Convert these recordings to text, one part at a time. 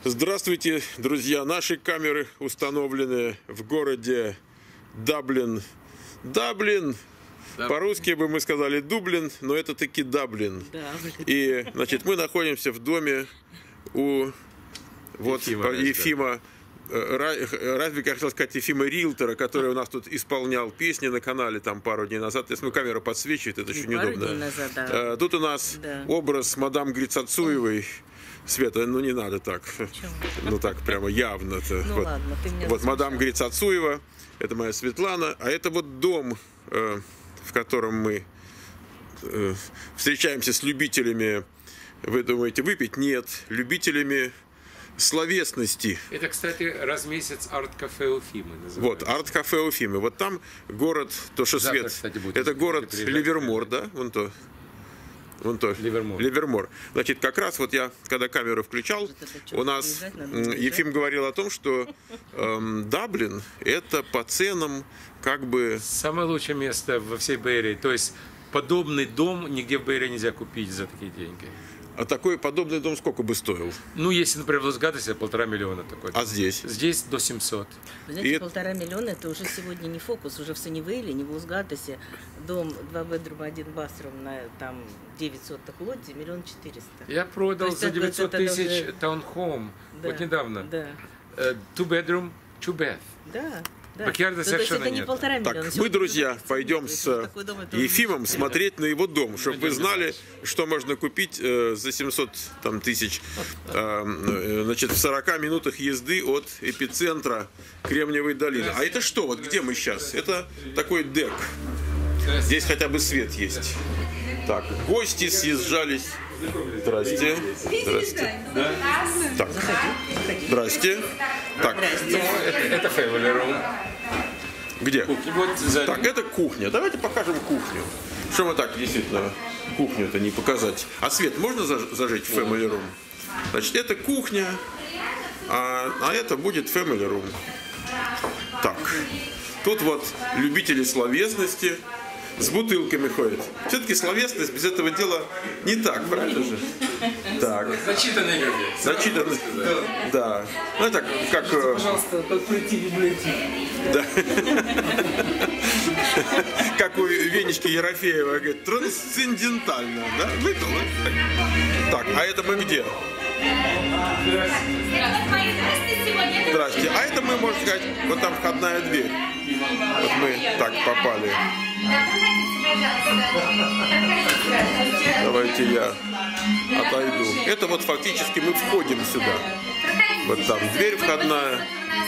Здравствуйте, друзья! Наши камеры установлены в городе Даблин. Даблин! По-русски бы мы сказали Дублин, но это таки Даблин. Да. И, значит, мы находимся в доме у Ефима Разбика, хотел сказать, Ефима Риэлтора, который у нас тут исполнял песни на канале там пару дней назад. Если камера подсвечивает, это очень неудобно. Назад, да. Тут у нас образ мадам Грицацуевой. Света, ну не надо так. Почему? Ну так прямо явно. Ну вот, ладно, ты меня вот мадам Грицацуева, это моя Светлана, а это вот дом, в котором мы встречаемся с любителями, вы думаете, выпить? Нет, любителями словесности. Это, кстати, раз в месяц арт-кафе Уфимы называется. Вот, арт-кафе Уфимы. Вот там город, то, что завтра, Свет, кстати, это город Ливермор, да? Вон то. Вон то. Ливермор. Значит, как раз вот я, когда камеру включал, у нас Ефим говорил о том, что Даблин это по ценам как бы... Самое лучшее место во всей Бэйре. То есть подобный дом нигде в Бэйре нельзя купить за такие деньги. А такой подобный дом сколько бы стоил? Ну, если, например, в Лос-Гадосе 1,5 миллиона такой. А здесь? Здесь до 700. Вы знаете, 1,5 миллиона это уже сегодня не фокус, уже в Саннивейле, не в Лос-Гадосе. Дом 2 бедрум, 1 басрум на там 900 лоте, 1 400 000. Я продал за 900 тысяч таунхом. Да, вот недавно. Да. 2 bedroom, 2 bath. Да. Бакьярда совершенно это не нет. 1,5 миллиона. Так, мы, друзья, пойдем с Ефимом смотреть на его дом, чтобы вы знали, что можно купить за 700 тысяч, значит, в 40 минутах езды от эпицентра Кремниевой долины. А это что? Вот где мы сейчас? Это такой дек. Здесь хотя бы свет есть. Так, гости съезжались. Здрасте. Здрасте. Так. Здрасте. Так. Это family room. Где? Вот так, это кухня. Давайте покажем кухню. Что мы так действительно кухню-то не показать? А свет можно зажечь в family room? Значит, это кухня, а это будет family room. Так. Тут вот любители словесности с бутылками ходят. Все-таки словесность без этого дела не так, правильно же? Так. Зачитанные люди. Зачитанные. Да. Ну это как... Пожалуйста, подплати библиотеку. Да. Как у Венечки Ерофеева говорит, трансцендентально, да? Выпила. Так, а это мы где? Здрасте. А это мы, можно сказать, вот там входная дверь. Вот мы так попали. Давайте я отойду. Это вот фактически мы входим сюда. Вот там дверь входная.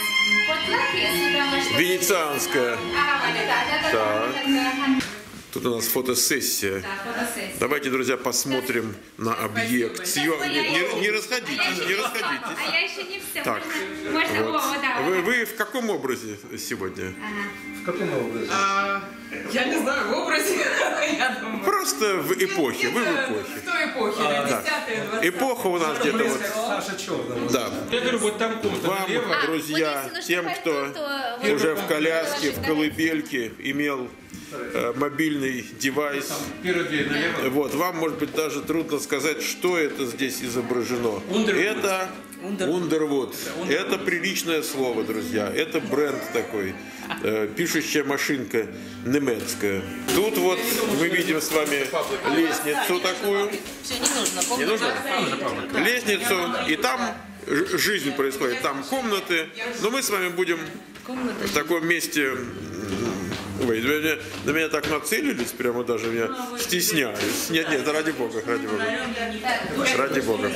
Венецианская. Так. Тут у нас фотосессия. Давайте, друзья, посмотрим на объект. Не расходитесь, не расходитесь. А я еще не все. Так, вот. Вы в каком образе сегодня? В каком образе? Я не знаю, в образе, я думаю. Просто в эпохе, вы в эпохе. В той эпохе, 10-е, 20-е. Эпоха у нас где-то вот... Саша черная. Да. Я говорю, вот там комната Вам, налево. друзья, тем, кто уже в коляске, в колыбельке имел мобильный девайс, Первая дверь налево. вот, вам, может быть, даже трудно сказать, что это здесь изображено. Это Underwood. Это приличное слово, друзья. Это бренд такой. Пишущая машинка немецкая. Тут вот мы видим с вами лестницу такую. Все, не нужно. Не нужно? Лестницу. И там жизнь происходит. Там комнаты. Но мы с вами будем в таком месте... Ой, на меня так нацелились, прямо даже меня стесняюсь. Нет, нет, ради Бога, ради Бога. Ради Бога.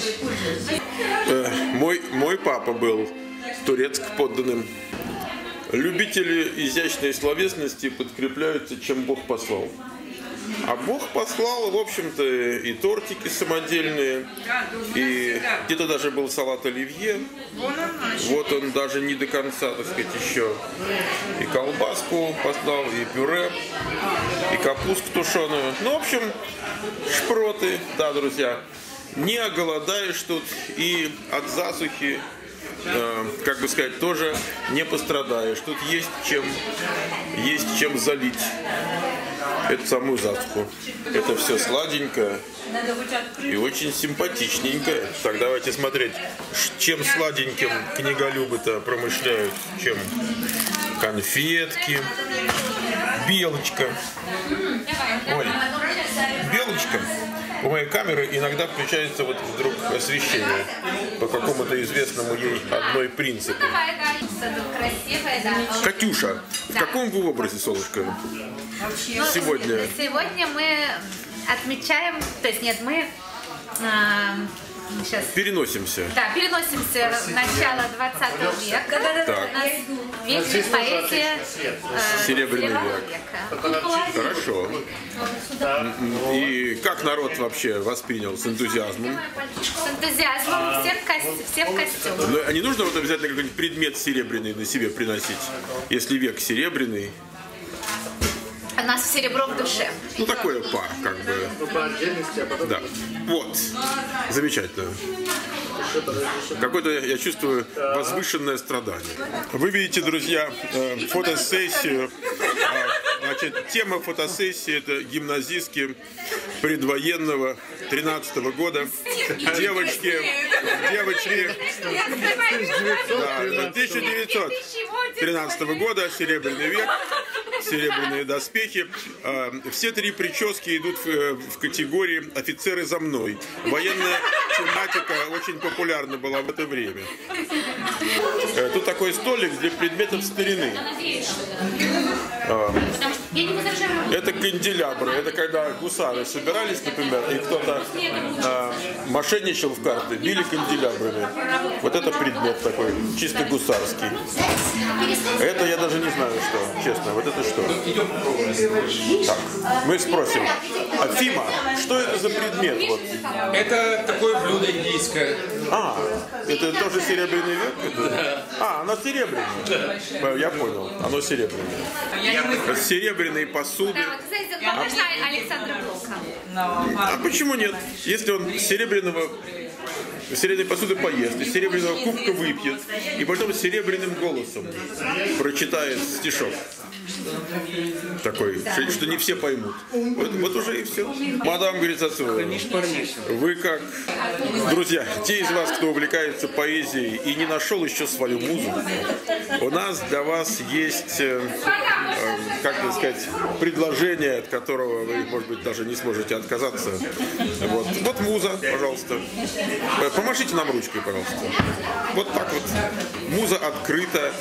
Мой папа был турецк подданным. Любители изящной словесности подкрепляются, чем Бог послал. А Бог послал, в общем-то, и тортики самодельные, и где-то даже был салат оливье. Вот он даже не до конца, так сказать, еще. И колбаску послал, и пюре, и капустку тушеную. Ну, в общем, шпроты, да, друзья. Не оголодаешь тут, и от засухи как бы сказать, тоже не пострадаешь. Тут есть чем залить эту самую засуху. Это все сладенькое и очень симпатичненько. Так, давайте смотреть, чем сладеньким книголюбы-то промышляют, чем конфетки, белочка. Ой, белочка. У моей камеры иногда включается вот вдруг освещение по какому-то известному ей одной принципу. Катюша, в каком вы образе, солнышко, сегодня? Сегодня мы отмечаем, то есть нет, мы сейчас... Переносимся. Да, переносимся в начало 20 века. Так. У нас вечная поэзия Серебряный век. века. Хорошо. И как народ вообще воспринял с энтузиазмом? С энтузиазмом, все в костюмах. Но не нужно вот обязательно какой-нибудь предмет серебряный на себе приносить, если век серебряный. У нас серебро в душе. Ну, такое пар, как бы. Да. Вот. Замечательно. Какое-то, я чувствую, возвышенное страдание. Вы видите, друзья, фотосессию. Значит, тема фотосессии — это гимназистки предвоенного 13-го года. Девочки, да, 1913 года, Серебряный век, серебряные доспехи. Все три прически идут в категории «Офицеры за мной». Военная тематика очень популярна была в это время. Тут такой столик для предметов старины. Это канделябры. Это когда гусары собирались, например, и кто-то мошенничал в карты, били канделябрами. Вот это предмет такой, чисто гусарский. Это я даже не знаю, что, честно. Вот это что? Так, мы спросим. Фима, что это за предмет? Вот? Это такое блюдо индийское. Это тоже серебряный век? Да. Оно серебряное. Я понял, оно серебряное. Серебряные посуды. Да, вот, кстати, можно Александра Блока. А почему нет? Если он серебряной посуды поест, и серебряного кубка выпьет, и потом серебряным голосом прочитает стишок. Такой, что не все поймут. Вот уже и все. Мадам Грицацова, вы как, друзья, те из вас, кто увлекается поэзией и не нашел еще свою музу, у нас для вас есть, как бы сказать, предложение, от которого вы, может быть, даже не сможете отказаться. Вот муза, пожалуйста. Помашите нам ручкой, пожалуйста. Вот так вот. Муза открыта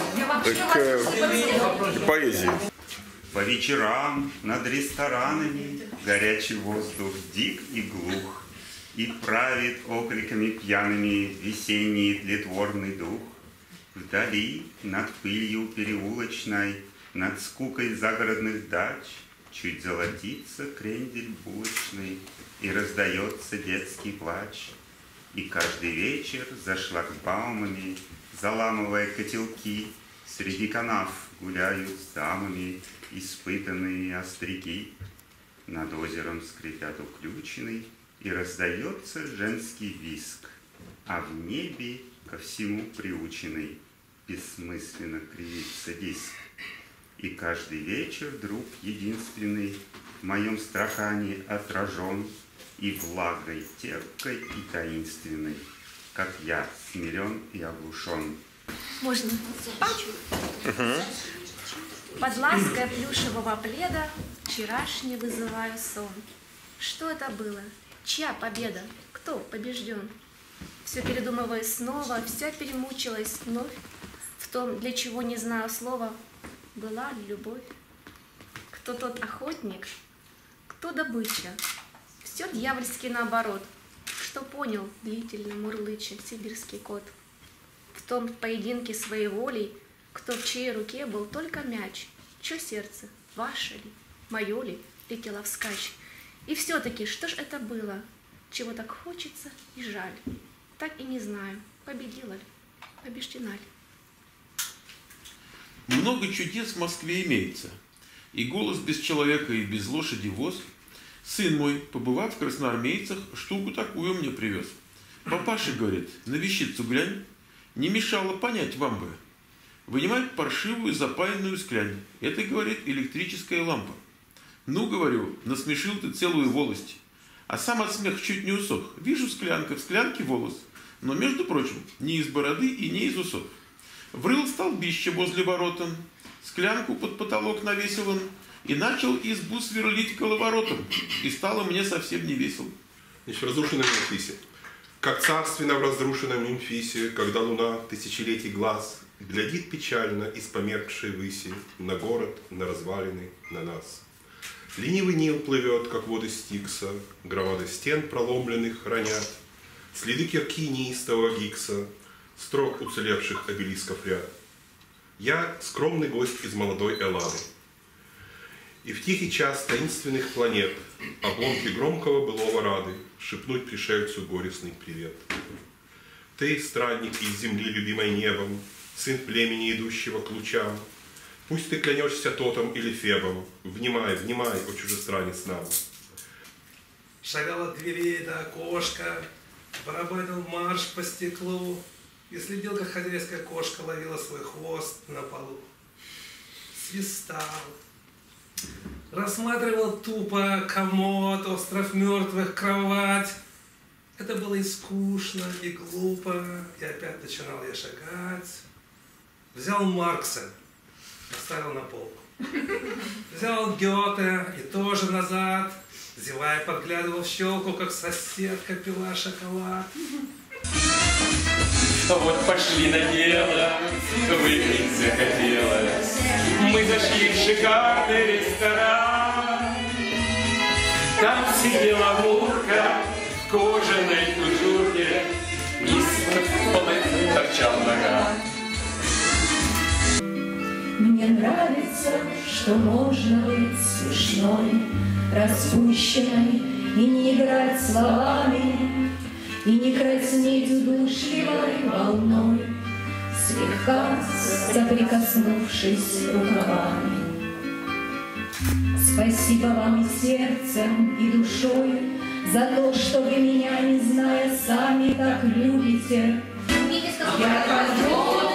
к поэзии. По вечерам над ресторанами горячий воздух дик и глух, и правит окликами пьяными весенний тлетворный дух. Вдали, над пылью переулочной, над скукой загородных дач, чуть золотится крендель булочный, и раздается детский плач. И каждый вечер за шлагбаумами, заламывая котелки, среди канав гуляют с дамами испытанные остряки. Над озером скрипят уключенный, и раздается женский визг, а в небе ко всему приученный бессмысленно кривится диск. И каждый вечер друг единственный в моем страхании отражен, и влагой терпкой и таинственной, как я смирен и оглушен. Можно спать? Под лаской плюшевого пледа вчерашний вызываю сон. Что это было? Чья победа? Кто побежден? Все передумывая снова, вся перемучилась вновь в том, для чего не знаю слова. Была ли любовь? Кто тот охотник? Кто добыча? Все дьявольски наоборот. Что понял длительно мурлыча сибирский кот? В том поединке своей волей, кто в чьей руке был только мяч, чье сердце, ваше ли, мое ли, летело вскачь. И все-таки, что ж это было, чего так хочется и жаль? Так и не знаю, победила ли, побеждена ли. Много чудес в Москве имеется. И голос без человека, и без лошади воз. Сын мой, побывав в красноармейцах, штуку такую мне привез. Папаша говорит, на вещицу глянь. не мешало понять вам бы. Вынимает паршивую запаянную склянь. Это, говорит, электрическая лампа. Ну, говорю, насмешил ты целую волость. А сам от смеха чуть не усох. Вижу склянка, в склянке волос. Но, между прочим, не из бороды и не из усов. Врыл столбище возле ворот он, склянку под потолок навесил он и начал избу сверлить коловоротом. И стало мне совсем не весело. Значит, в разрушенном Мемфисе. Как царственно в разрушенном Мемфисе, когда луна тысячелетий глаз глядит печально из померкшей выси на город, на развалины, на нас. Ленивый Нил плывет, как воды Стикса, громады стен проломленных хранят, следы кирки неистового Гикса, строк уцелевших обелисков ряд. Я скромный гость из молодой Эллады. И в тихий час таинственных планет обломки громкого былого рады шепнуть пришельцу горестный привет. Ты, странник из земли, любимой небом, сын племени, идущего к лучам, пусть ты клянешься Тотом или Фебом, внимай, внимай, о чужестранец нам. Шагал от дверей до окошка, барабанил марш по стеклу и следил, как хозяйская кошка ловила свой хвост на полу. Свистал. Рассматривал тупо комод, остров мертвых, кровать. Это было и скучно, и глупо, и опять начинал я шагать. Взял Маркса, поставил на полку. Взял Гёте и тоже назад, зевая, подглядывал в щелку, как соседка пила шоколад. Вот пошли на дело, выпить захотелось. Мы зашли в шикарный ресторан. Там сидела Мурка в кожаной тужурке, из-под полы торчал нога. Мне нравится, что можно быть смешной, распущенной и не играть словами, и не краснеть удушливой волной, слегка соприкоснувшись рукавами. Спасибо вам и сердцем, и душой за то, что вы меня, не зная, сами так любите. Я